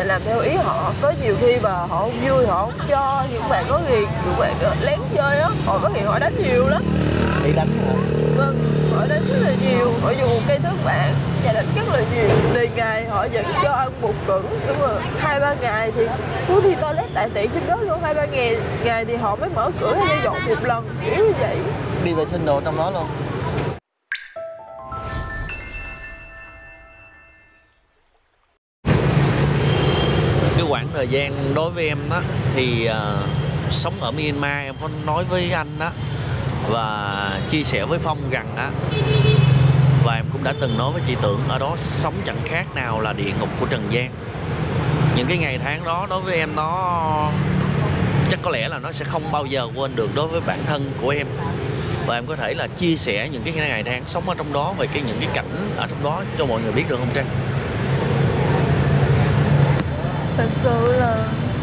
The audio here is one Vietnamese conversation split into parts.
làm theo ý họ. Có nhiều khi mà họ không vui, họ không cho, những bạn có nghiền, những bạn lén chơi á, họ có khi họ đánh nhiều lắm. Đi đánh hả? Vâng, họ đánh rất là nhiều, họ dùng cây thước bạn và đánh rất là nhiều. Tùy ngày họ vẫn cho ăn một cữ, nhưng mà 2-3 ngày thì cứ đi toilet tại tiện trên đó luôn. 2-3 ngày thì họ mới mở cửa hay dọn một lần, kiểu như vậy. Đi vệ sinh đồ trong đó luôn. Cái quãng thời gian đối với em đó thì sống ở Myanmar, em có nói với anh đó và chia sẻ với Phong rằng á, và em cũng đã từng nói với chị Tưởng, ở đó sống chẳng khác nào là địa ngục của trần gian. Những cái ngày tháng đó đối với em nó chắc có lẽ là nó sẽ không bao giờ quên được đối với bản thân của em. Và em có thể là chia sẻ những cái ngày tháng sống ở trong đó, về những cái cảnh ở trong đó cho mọi người biết được không Trang? Thật sự là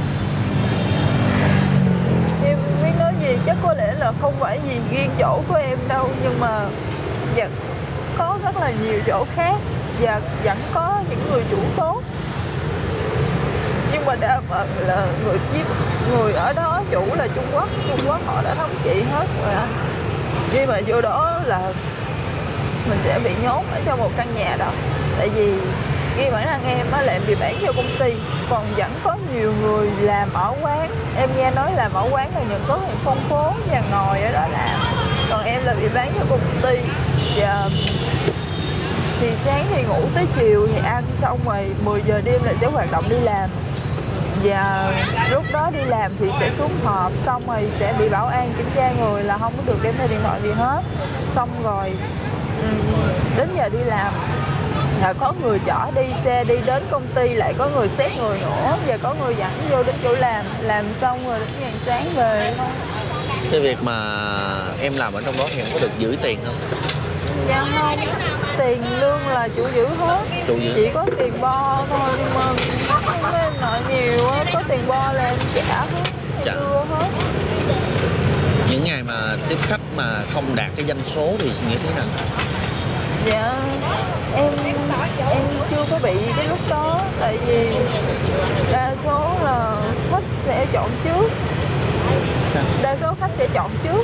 em không biết nói gì, chắc có lẽ là không phải vì riêng chỗ của em đâu, nhưng mà vẫn có rất là nhiều chỗ khác và vẫn có những người chủ tốt, nhưng mà đa phần là người ở đó chủ là Trung Quốc họ đã thống trị hết rồi anh. Khi mà vô đó là mình sẽ bị nhốt ở trong một căn nhà đó, tại vì khi bản thân em á là em bị bán cho công ty, còn vẫn có nhiều người làm ở quán. Em nghe nói làm ở quán là những có những phong phố và ngồi ở đó làm, còn em là bị bán cho công ty. Và thì sáng thì ngủ tới chiều thì ăn, xong rồi 10 giờ đêm là sẽ hoạt động đi làm. Và lúc đó đi làm thì sẽ xuống họp, xong rồi sẽ bị bảo an kiểm tra người là không có được đem theo điện thoại gì hết. Xong rồi đến giờ đi làm là có người chở đi xe đi đến công ty, lại có người xét người nữa, và có người dẫn vô đến chỗ làm xong rồi đến ngày sáng về thôi. Cái việc mà em làm ở trong đó thì em có được giữ tiền không? Dạ không, tiền lương là chủ giữ hết. Chủ giữ. Chỉ có tiền bo thôi, nhưng mà không có em nợ nhiều á, có tiền bo là em trả hết, em đưa hết. Những ngày mà tiếp khách mà không đạt cái doanh số thì như thế nào? Dạ em chưa có bị cái lúc đó, tại vì đa số là khách sẽ chọn trước. Sao? Đa số khách sẽ chọn trước.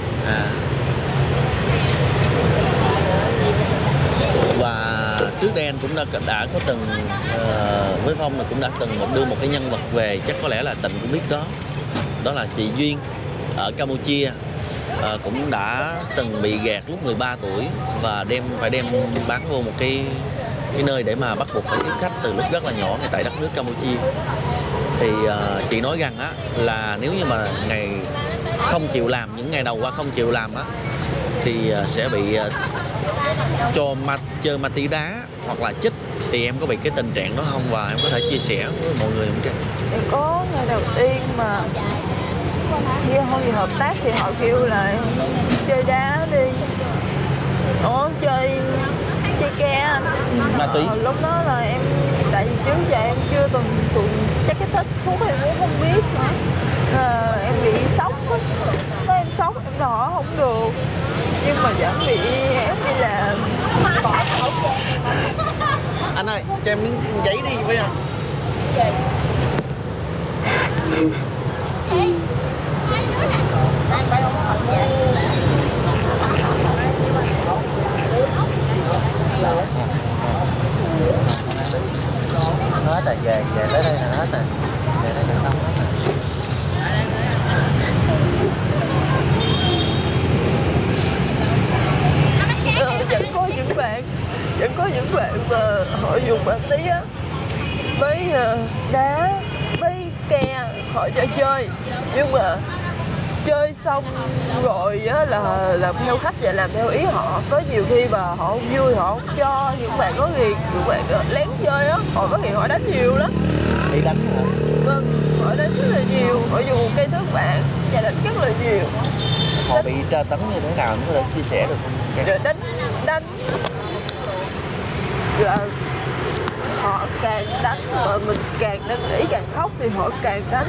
Và trước đây anh cũng đã có từng với Phong là cũng đã từng đưa một cái nhân vật về, chắc có lẽ là Tịnh cũng biết đó là chị Duyên ở Campuchia. Cũng đã từng bị gạt lúc 13 tuổi và phải đem bán vô một cái nơi để mà bắt buộc phải tiếp khách từ lúc rất là nhỏ ngay tại đất nước Campuchia. Thì chị nói rằng á là nếu như mà ngày không chịu làm, những ngày đầu qua không chịu làm á thì sẽ bị chơi ma túy đá hoặc là chích. Thì em có bị cái tình trạng đó không, và em có thể chia sẻ với mọi người không Trang? Em có ngày đầu tiên mà khi không gì hợp tác thì họ kêu là chơi đá đi, chơi ke. Ma túy. Lúc đó là em, tại vì trước giờ em chưa từng dùng chắc cái thích thuốc, em cũng không biết nữa. Em bị sốc á, em sốc em đỏ không được, nhưng mà vẫn bị ép đi làm. Anh ơi, cho em miếng giấy đi với anh. Hết rồi, về tới đây là hết rồi. Về đây là xong hết rồi. Vẫn có những bạn mà họ dùng ma túy á với đá, với ke, họ cho chơi, nhưng mà chơi xong rồi á là làm theo khách và làm theo ý họ. Có nhiều khi mà họ không vui, họ không cho, những bạn có nghiền, những bạn lén chơi á, họ có nghiền, họ đánh nhiều lắm. Đi đánh hả? Vâng, họ đánh rất là nhiều, họ dùng cây thước bạn và đánh rất là nhiều. Họ bị tra tấn như thế nào, em có thể chia sẻ được không? Rồi đánh là họ càng đánh mà mình càng năn nỉ càng khóc thì họ càng đánh.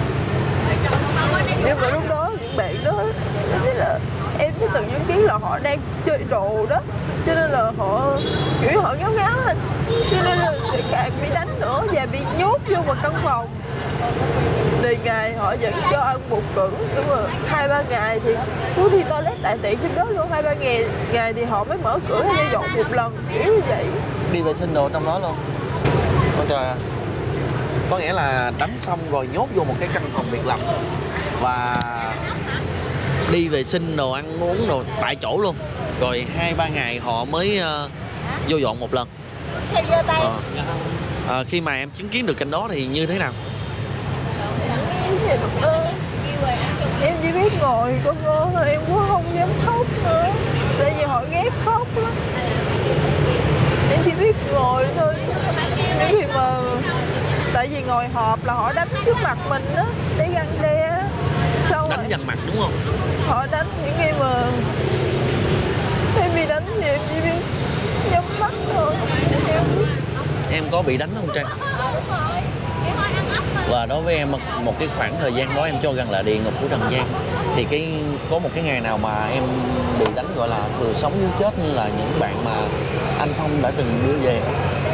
Nhưng mà lúc đó những bạn đó là em mới từng chứng kiến là họ đang chơi đồ đó, cho nên là họ kiểu họ ngáo ngáo lên, cho nên là càng bị đánh nữa và bị nhốt vô một căn phòng. Thì ngày họ vẫn cho ăn bột cứng, nhưng mà 2-3 ngày thì cứ đi toilet đại tiện trên đó luôn. 2-3 ngày thì họ mới mở cửa ra dọn một lần, kiểu như vậy. Đi vệ sinh đồ trong đó luôn. Ôi trời ơi. Có nghĩa là đánh xong rồi nhốt vô một cái căn phòng biệt lập và đi vệ sinh đồ ăn uống đồ tại chỗ luôn. Rồi 2-3 ngày họ mới vô dọn một lần. Khi mà em chứng kiến được cảnh đó thì như thế nào? Em chỉ biết ngồi con ngô thôi, em cũng không dám khóc nữa. Tại vì họ ghét khóc lắm. Em chỉ biết ngồi thôi. Nhưng khi mà tại vì ngồi họp là họ đánh trước mặt mình đó, để răn đe. Đánh dằn mặt đúng không? Họ đánh những khi mà em bị đánh thì em chỉ biết nhắm mắt thôi. Em có bị đánh không Trang? Và đối với em một cái khoảng thời gian đó em cho rằng là địa ngục của trần gian. Thì có một cái ngày nào mà em bị đánh gọi là thừa sống thiếu chết như là những bạn mà anh Phong đã từng đưa về?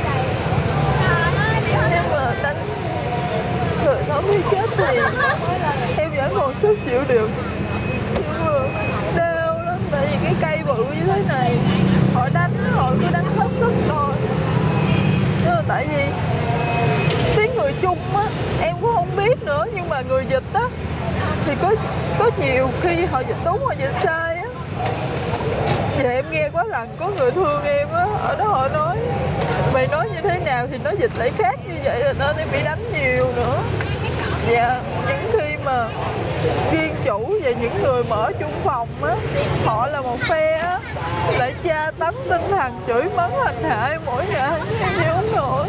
Nhưng mà đánh thừa sống thiếu chết thì em vẫn còn sức chịu được. Nhưng mà đau lắm, tại vì cái cây bự như thế này họ cứ đánh hết sức thôi. Nhưng mà tại vì tiếng người Trung á em cũng không biết nữa, nhưng mà người dịch á thì có nhiều khi họ dịch đúng họ dịch sai á. Và em nghe có lần có người thương em á, ở đó họ nói mày nói như thế nào thì nó dịch lại khác như vậy, là nên em bị đánh nhiều nữa. Và những khi mà viên chủ và những người mở chung phòng á, họ là một phe á, lại tra tấn tinh thần chửi mắng hành hạ em mỗi ngày, em chịu không nổi.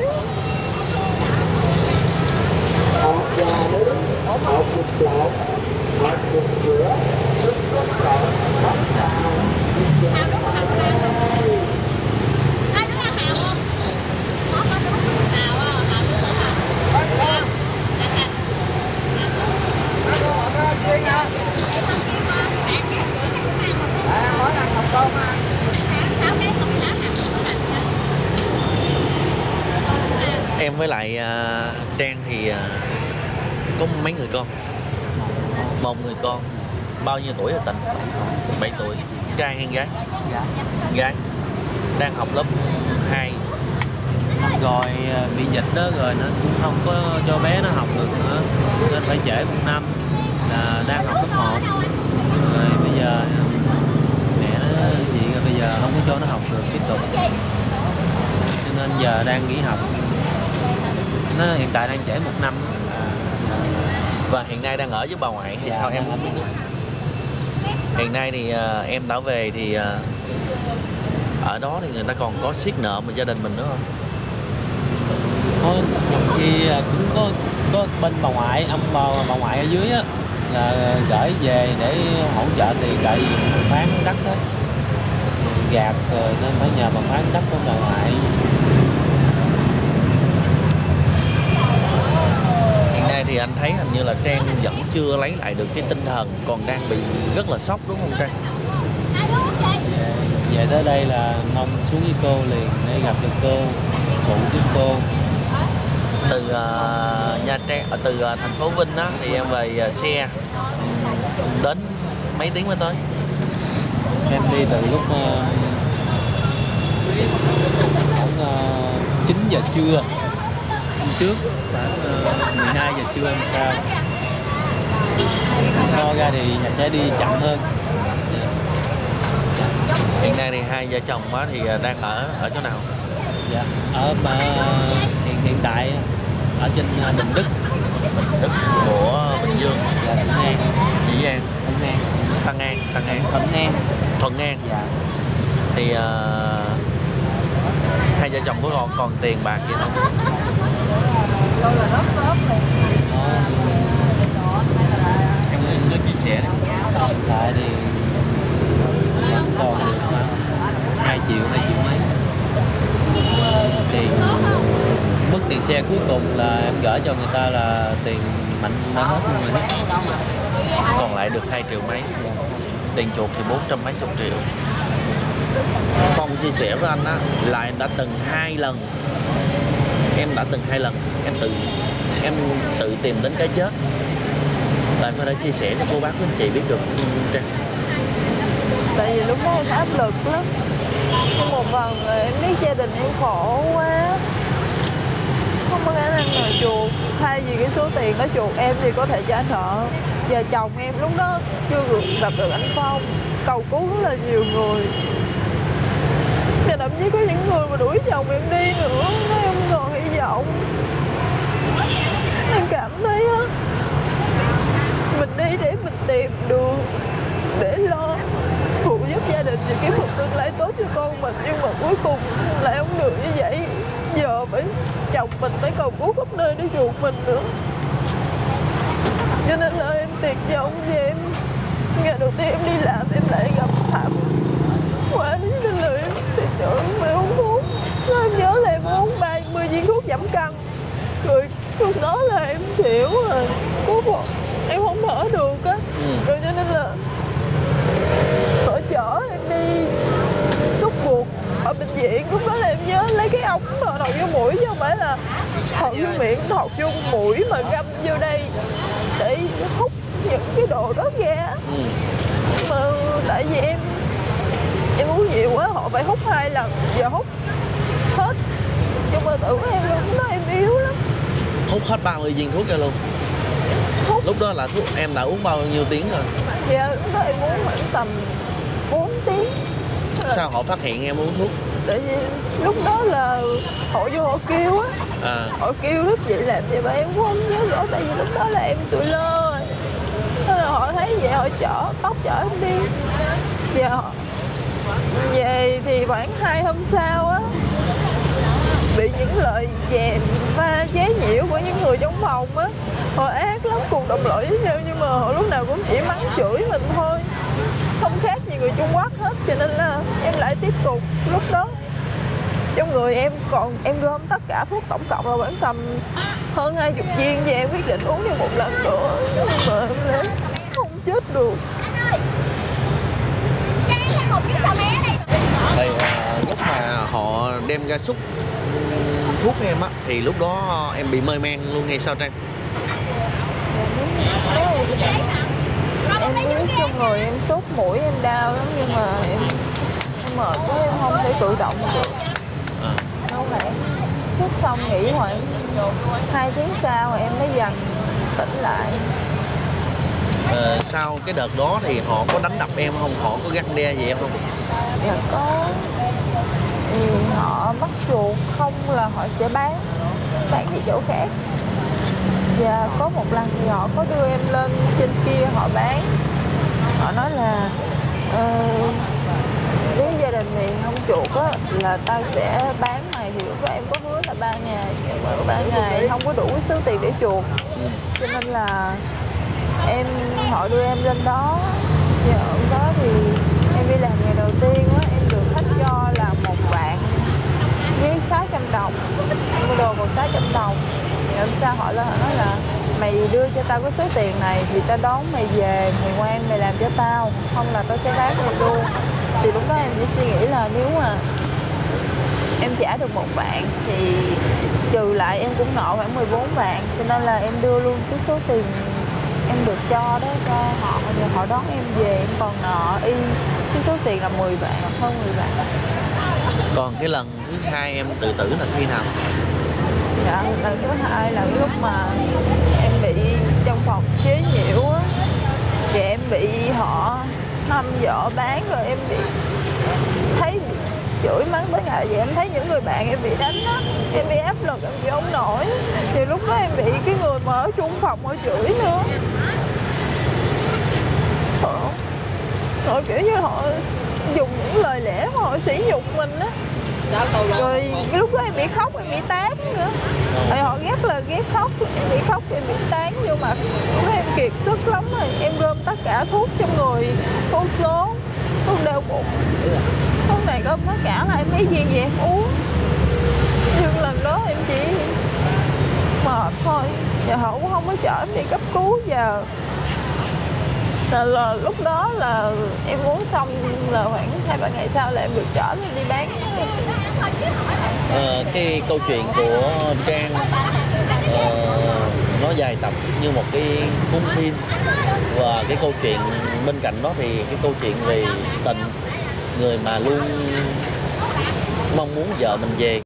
Em với lại Trang thì có mấy người con? Một người con. Bao nhiêu tuổi rồi Tịnh? 7 tuổi. Trai hay gái? Gái. Đang học lớp 2. Rồi bị dịch đó rồi nó cũng không có cho bé nó học được nữa, nên phải trễ 1 năm. Là đang học cấp 1 rồi bây giờ mẹ nó gì rồi, bây giờ không có cho nó học được tiếp tục, cho nên giờ đang nghỉ học. Nó hiện tại đang trễ 1 năm. Và hiện nay đang ở với bà ngoại thì sao em không biết? Hiện nay thì em đã về thì ở đó thì người ta còn có siết nợ mà gia đình mình nữa không? Thôi thì cũng có bên bà ngoại, bà ngoại ở dưới á là gửi về để hỗ trợ tiền đợi bán đất đó, gạt rồi nên phải nhờ bà bán đất của bà ngoại. Hiện nay thì anh thấy hình như là Trang vẫn chưa lấy lại được cái tinh thần, còn đang bị rất là sốc đúng không Trang? Về tới đây là mong xuống với cô liền để gặp được cô, phụ với cô. Từ Nha Trang, từ thành phố Vinh á thì em về xe đến mấy tiếng mới tới? Em đi từ lúc khoảng 9 giờ trưa hôm trước, khoảng 12 giờ trưa hôm sau. So ra thì nhà sẽ đi chậm hơn. Hiện nay thì hai vợ chồng á thì đang ở chỗ nào? Dạ, ở hiện tại ở trên Bình Đức. Bình Đức của Bình Dương. Dạ, Thuận An. Dĩ An. Thuận An. Tân An. Thuận An. Thuận An. Dạ. Thì hai vợ chồng của còn tiền bạc gì không? Em cứ chia sẻ đi. Hiện tại thì vẫn còn được khoảng 2 triệu mấy. Tiền mức tiền xe cuối cùng là em gửi cho người ta là tiền Mạnh đã hết luôn rồi đó. Còn lại được 2 triệu mấy. Tiền chuột thì 400 mấy chục triệu. Phong chia sẻ với anh á là em đã từng 2 lần, em tự tìm đến cái chết. Và em có thể chia sẻ cho cô bác với anh chị biết được Trang? Tại vì lúc đó em áp lực lắm. Một phần là em biết gia đình em khổ quá, không có khả năng nào chuộc. Thay vì cái số tiền đó chuộc em thì có thể trả nợ. Và chồng em lúc đó chưa gặp được anh Phong, cầu cứu rất là nhiều người. Và thậm chí có những người mà đuổi chồng em đi nữa, nói em còn hy vọng. Em cảm thấy á, mình đi để mình tìm đường để lo phụ giúp gia đình và kiếm một tương lai tốt cho con mình, nhưng mà cuối cùng lại không được như vậy. Giờ phải chồng mình phải cầu cứu khắp nơi để chuộc mình nữa. Cho nên là em tuyệt vọng. Và em ngày đầu tiên em đi làm em lại gặp Thẩm qua đó, cho nên là em tuyệt vọng. Em uống thuốc, em nhớ là em uống 30 viên thuốc giảm cân, rồi lúc đó là em xỉu rồi, cuối cùng em không thở được á. Rồi cho nên là họ chở em đi xúc buộc ở bệnh viện. Lúc đó là em nhớ lấy cái ống mà thọt vô mũi, chứ không phải là thọt vô miệng, thọt vô mũi mà găm vô đây để hút những cái đồ đó ra. Mà tại vì em uống nhiều quá, họ phải hút 2 lần, giờ hút hết. Nhưng mà tự em lúc đó em yếu lắm. Hút hết 30 viên thuốc ra luôn. Lúc đó là thuốc em đã uống bao nhiêu tiếng rồi? Dạ, lúc đó em uống khoảng tầm 4 tiếng. Sao họ phát hiện em uống thuốc? Tại vì lúc đó là họ vô họ kêu á. Họ kêu rất vậy làm vậy mà em cũng không nhớ rõ. Tại vì lúc đó là em sụi lơ rồi. Thế là họ thấy vậy họ chở em đi. Và họ về thì khoảng 2 hôm sau á, bị những lời dèm và chế nhiễu của những người trong phòng á. Họ ác lắm, cùng đồng loại với nhau, nhưng mà họ lúc nào cũng chỉ mắng chửi mình thôi, không khác gì người Trung Quốc hết. Cho nên là em lại tiếp tục. Lúc đó trong người em gom tất cả thuốc tổng cộng là khoảng tầm hơn 20 viên, và em quyết định uống thêm một lần nữa, nhưng mà em lại không chết được. Thì lúc mà họ đem ra xúc thuốc em á, thì lúc đó em bị mê man luôn hay sao Trang? Em biết trong người em sốt, mũi em đau lắm, nhưng mà em mệt quá, em không thể tự động được. Đâu phải sốt xong nghỉ khoảng 2 tiếng sau em mới dần tỉnh lại. Sau cái đợt đó thì họ có đánh đập em không? Họ có găng đe gì em không? Dạ có. Thì họ bắt chuộc không là họ sẽ bán đi chỗ khác. Và có một lần thì họ có đưa em lên trên kia họ bán. Họ nói là nếu gia đình thì không chuộc á là tao sẽ bán mày. Thì lúc đó em có hứa là 3 ngày, nhưng mà 3 ngày không có đủ cái số tiền để chuộc. Cho nên là họ đưa em lên đó. Và ở đó thì em đi làm ngày đầu tiên á, em được khách cho là 1 vạn với 600 đồng. Em mua đồ còn 600 đồng. Rồi sao họ lên họ nói là mày đưa cho tao cái số tiền này thì tao đón mày về, mày ngoan mày làm cho tao, không là tao sẽ bán mày luôn. Thì lúc đó em chỉ suy nghĩ là nếu mà em trả được 1 vạn thì trừ lại em cũng nợ khoảng 14 vạn. Cho nên là em đưa luôn cái số tiền em được cho đó cho họ, rồi họ đón em về. Em còn nợ y cái số tiền là 10 vạn, hơn 10 vạn. Còn cái lần thứ 2 em tự tử là khi nào? Dạ, lần thứ 2 là lúc mà em bị trong phòng chế nhiễu á, và em bị họ hăm dọa bán, rồi em bị thấy bị chửi mắng tới ngày. Vậy em thấy những người bạn em bị đánh á, em bị áp lực, em chịu không nổi. Thì lúc đó em bị cái người mà ở chung phòng họ chửi nữa. Họ kiểu như họ dùng những lời lẽ mà họ sỉ nhục mình á. Rồi cái lúc đó em bị khóc, em bị tán nữa. Rồi họ ghét khóc, em bị khóc, em bị tán vô mặt. Lúc đó em kiệt sức lắm rồi. Em gom tất cả thuốc trong người, thuốc số, thuốc đau bụng, thuốc này gom tất cả 2 mấy viên về em uống. Nhưng lần đó em chỉ mệt thôi. Và họ cũng không có chở em đi cấp cứu. Và Là lúc đó là em uống xong là khoảng 2-3 ngày sau là em được chở đi bán. Cái câu chuyện của Trang nó dài tập như một cái cuốn phim, và cái câu chuyện bên cạnh đó thì cái câu chuyện về Tịnh, người mà luôn mong muốn vợ mình về.